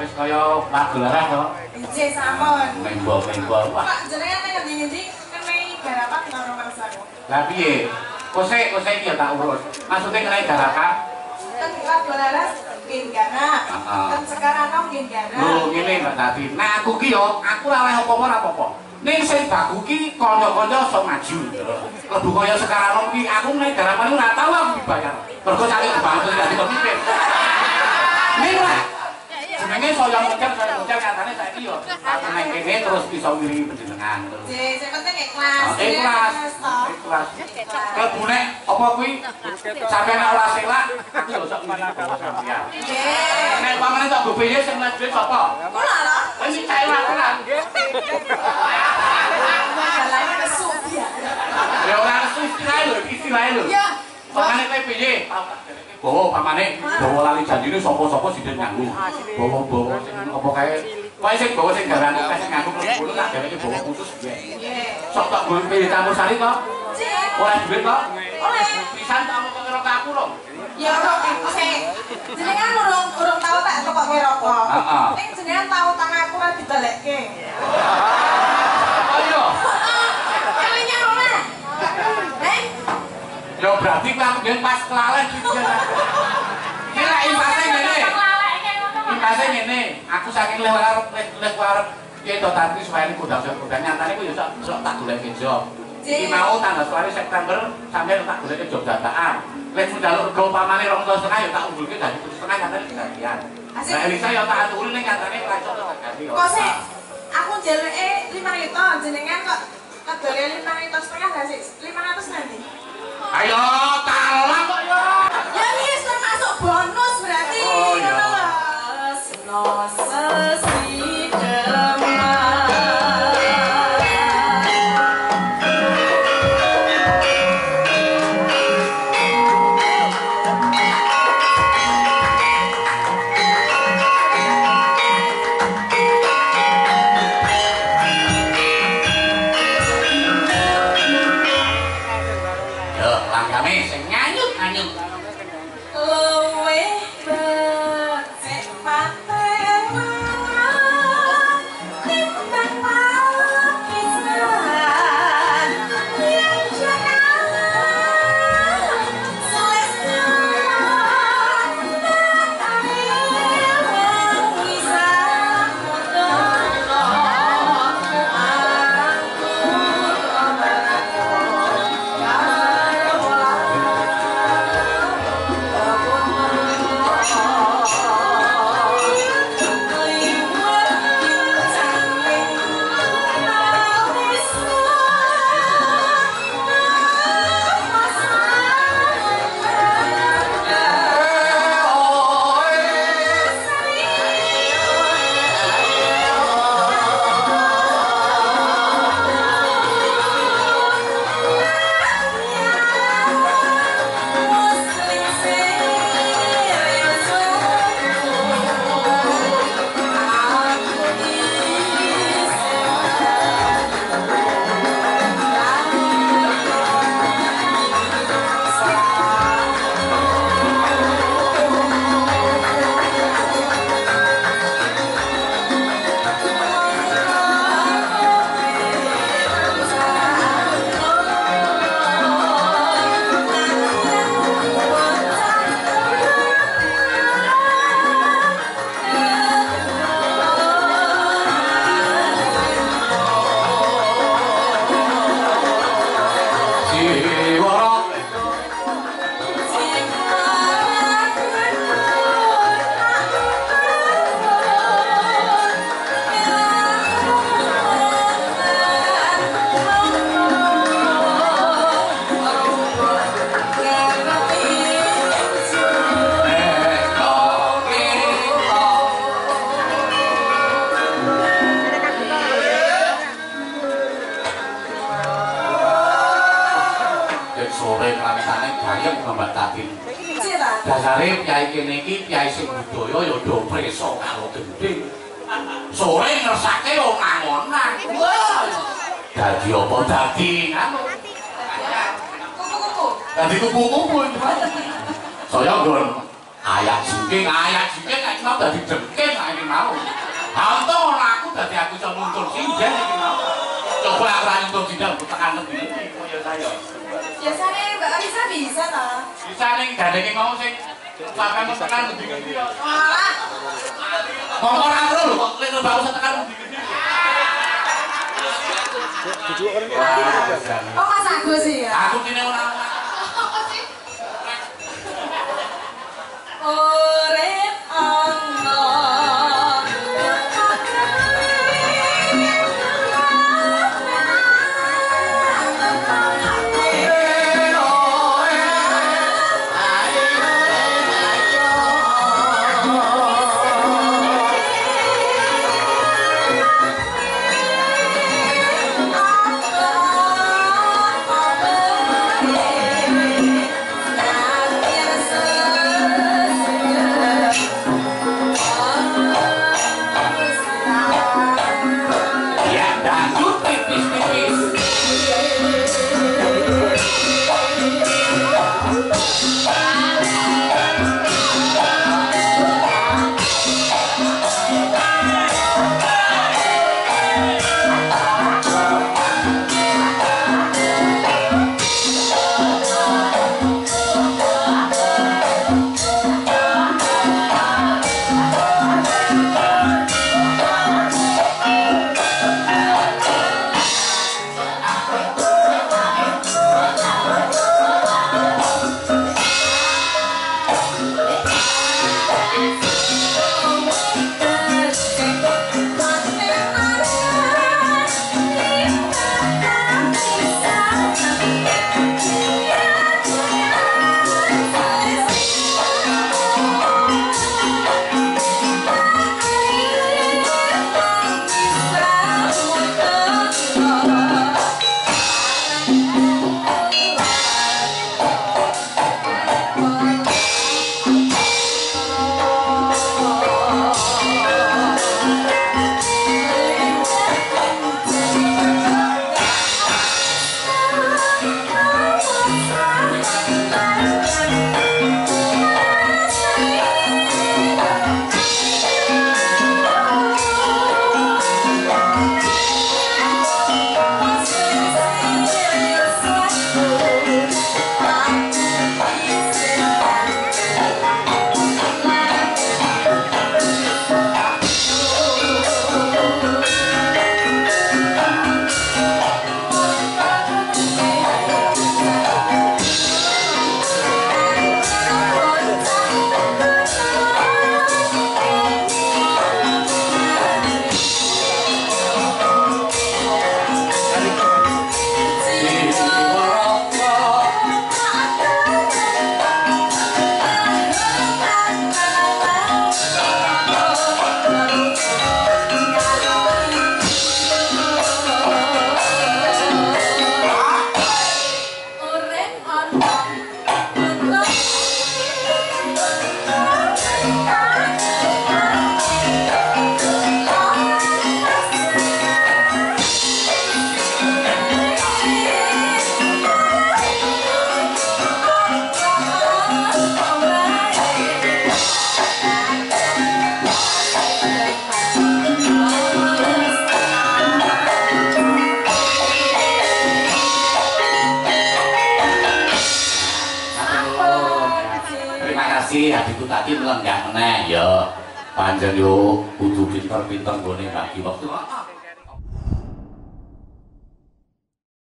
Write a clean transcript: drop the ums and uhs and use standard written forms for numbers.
wis kaya pagelaran to. Nggih sampun. Menggo-menggo. Pak jenengan nek ngendi-endi kenai garapan karo Marsaku. Lah piye? Kose iki ya tak urus. Maksudnya kenai garapan? Kan pagelaran Ginggana. Kan sekarang nang Ginggana. Lho ngene Mbak Tati. Nah aku ki yo, aku ora oleh apa-apa ora apa-apa. Ning sing baku ki kanca-kanca sok maju. Lebu kaya sekarang ki aku nek garapan ora tau aku dibayar. Mergo sakit banget dadi pemimpin. Ning lah. Jenenge saya model katane saiki yo. Aku nang kene terus iso ngiringi panjenengan. Nggih, sing penting ikhlas. Ikhlas. Lebune apa kuwi? Sampeyan ora selak, aku yo sok ngiringi sampeyan. Nggih. Nek pamane tok gobeye sing mlebu sapa? Kula lho. Ini saya ora. Jalan kesu ya. Ya ora kesu istilah lho. Ya. Pamane kowe piye? Bawa pamane, bawa lali janjine sapa-sapa sing nyanggu. Bawa sing apa kae. Kowe sing bawa sing garane sing nganggo mlebu tak dheweke bawa khusus piye. Nggih. Sok tak golek pilih campur sari to? Oleh duit to? Oleh. Pisan tak mau kira ke aku lho. Ya ora sik. Jenengan urung tau tak kok rokok. Heeh. Ning jenengan tau tangan aku ora dibalekke. Ayo. Kalinya ora. Ya berarti aku ngen pas kelalen iki. Iki lek impase ngene. Impase ngene, aku saking lewat ki to tadi supaya kodang nyatane ku ya sok tak golek job. Iki mau tanggal 1 September sampai tak golek job dataan. Lek njaluk rego pamane 2,5 ya tak unggulke dadi 7,5 nyatane gantian. Nah Elisa ya tak aturi ning nyatane ora iso tak ganti. Kok sik aku njaluke 5 juta jenengan kok kedole 5,5 gak sih? 500 nanti. Ayo talah kok ya. Ya wis termasuk bonus berarti. Oh iya. Sesi dasare piyai kene iki piyai sing budaya ya do preso karo gending. Sore ngersake wong angonan. Wah. Dadi apa dadi anu? kupu-kupu. Dadi kupu-kupu. Saya nggon Ayat jengking nek mau dadi jengking nek iki mau. Ha untung ora aku dadi aku iso nuntun sinden iki mau. Coba aku ra nuntun sinden tekan ngendi iki koyo saya. Biasane Mbak Arisa bisa ta? Bisa ning gandenge mau sing sampeyan tekan ngendi-ngendi ya. Malah Kok ora tru lho kok lek mbak usah tekan ngendi-ngendi. oh Mas Agus sih ya. Aku kene ora. Urip ana kasih adikku tadi melenggah meneh ya. Panjen yo kudu pinter-pinter nggone bagi waktu.